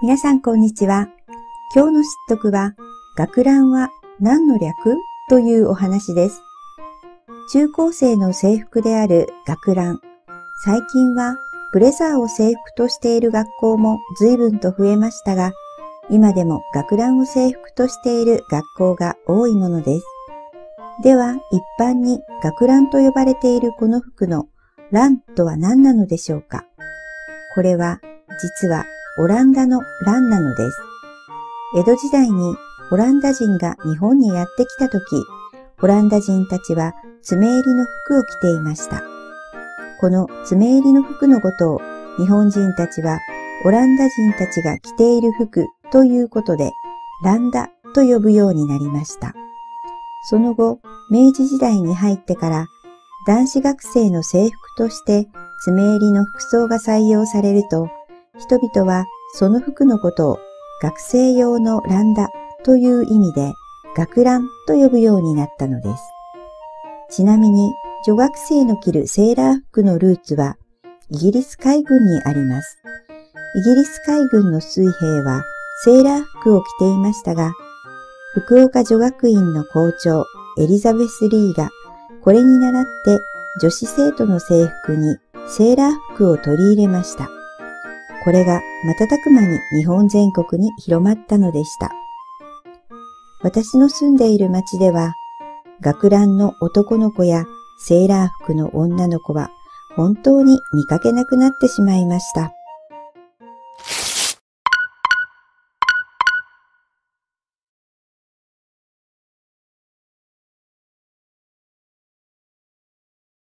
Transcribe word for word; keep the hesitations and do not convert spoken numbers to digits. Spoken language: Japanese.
皆さんこんにちは。今日の知得は、学ランは何の略というお話です。中高生の制服である学ラン。最近はブレザーを制服としている学校も随分と増えましたが、今でも学ランを制服としている学校が多いものです。では、一般に学ランと呼ばれているこの服のランとは何なのでしょうか。これは実はオランダのランなのです。江戸時代にオランダ人が日本にやってきたとき、オランダ人たちは爪襟の服を着ていました。この爪襟の服のことを日本人たちはオランダ人たちが着ている服ということでランダと呼ぶようになりました。その後、明治時代に入ってから男子学生の制服として爪襟の服装が採用されると、人々はその服のことを学生用のランダという意味で学ランと呼ぶようになったのです。ちなみに女学生の着るセーラー服のルーツはイギリス海軍にあります。イギリス海軍の水兵はセーラー服を着ていましたが、福岡女学院の校長エリザベス・リーがこれに倣って女子生徒の制服にセーラー服を取り入れました。これが瞬く間に日本全国に広まったのでした。私の住んでいる町では、学ランの男の子やセーラー服の女の子は本当に見かけなくなってしまいました。